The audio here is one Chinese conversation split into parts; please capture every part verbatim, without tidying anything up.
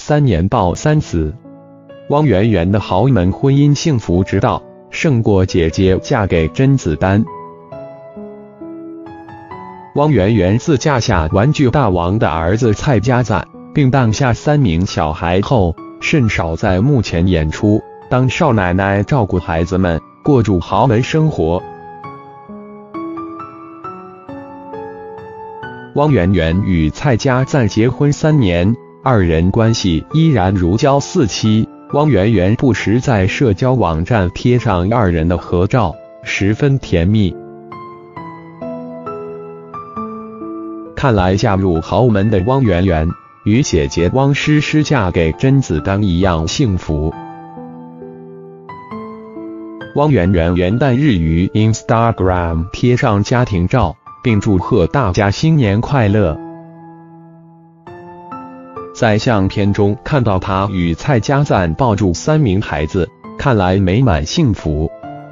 三年抱三子。汪媛媛的豪门婚姻幸福之道，胜过姐姐嫁给甄子丹。汪媛媛自嫁下玩具大王的儿子蔡家赞，并诞下三名小孩后，甚少在幕前演出，当少奶奶照顾孩子们，过住豪门生活。汪媛媛与蔡家赞结婚三年，二人关系依然如胶似漆。汪媛媛不时在社交网站贴上二人的合照，十分甜蜜。看来嫁入豪门的汪媛媛，与姐姐汪诗诗嫁给甄子丹一样幸福。汪媛媛元旦日于 Instagram 贴上家庭照，并祝贺大家新年快乐。在相片中看到她与蔡家赞抱住三名孩子，看来美满幸福。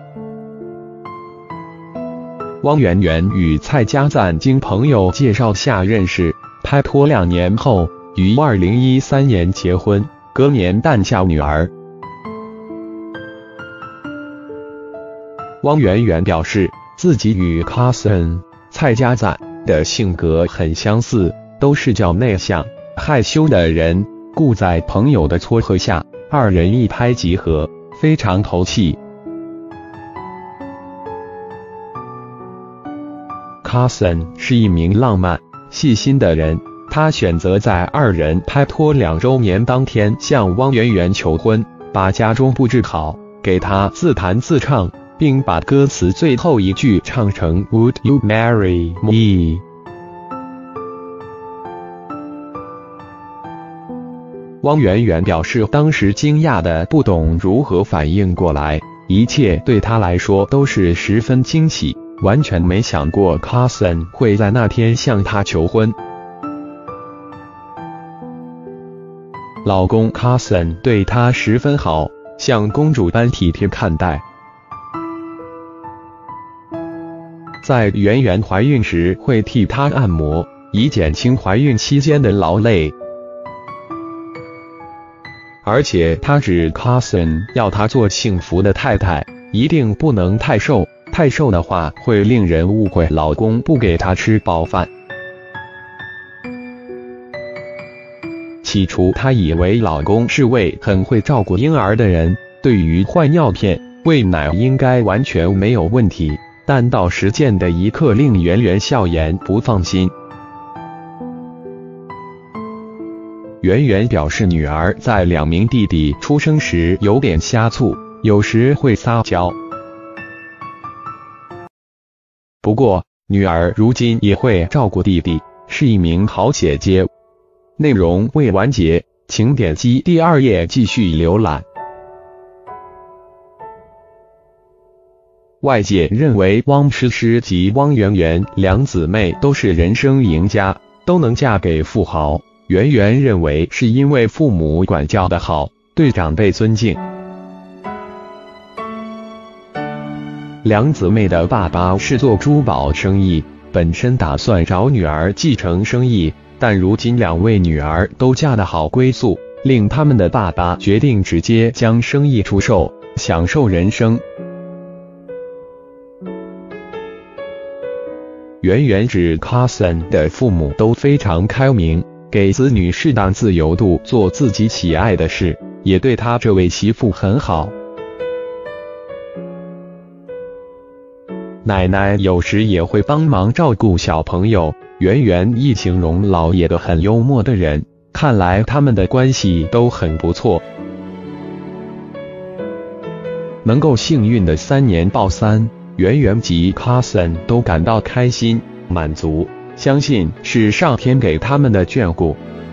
汪媛媛与蔡家赞经朋友介绍下认识，拍拖两年后，于二零一三年结婚，隔年诞下女儿。汪媛媛表示，自己与 Carson 蔡家赞的性格很相似，都是较内向、害羞的人，故在朋友的撮合下，二人一拍即合，非常投契。Carson 是一名浪漫、细心的人，他选择在二人拍拖两周年当天向汪媛媛求婚，把家中布置好，给她自弹自唱，并把歌词最后一句唱成 Would you marry me？ 汪媛媛表示，当时惊讶的不懂如何反应过来，一切对她来说都是十分惊喜，完全没想过 Carson 会在那天向她求婚。老公 Carson 对她十分好，像公主般体贴看待。在媛媛怀孕时会替她按摩，以减轻怀孕期间的劳累。而且他指 Carson 要她做幸福的太太，一定不能太瘦，太瘦的话会令人误会老公不给她吃饱饭。起初她以为老公是位很会照顾婴儿的人，对于换尿片、喂奶应该完全没有问题，但到实践的一刻令媛媛笑颜不放心。媛媛表示，女儿在两名弟弟出生时有点呷醋，有时会撒娇。不过，女儿如今也会照顾弟弟，是一名好姐姐。内容未完结，请点击第二页继续浏览。外界认为汪诗诗及汪媛媛两姊妹都是人生赢家，都能嫁给富豪。媛媛认为是因为父母管教得好，对长辈尊敬。两姊妹的爸爸是做珠宝生意，本身打算找女儿继承生意，但如今两位女儿都嫁得好归宿，令他们的爸爸决定直接将生意出售，享受人生。媛媛指 Carson 的父母都非常开明，给子女适当自由度做自己喜爱的事，也对她这位媳妇很好。奶奶有时也会帮忙照顾小朋友，媛媛亦形容老爷的很幽默的人，看来他们的关系都很不错。能够幸运的三年抱三，媛媛及 Carson 都感到开心、满足，相信是上天给他们的眷顾。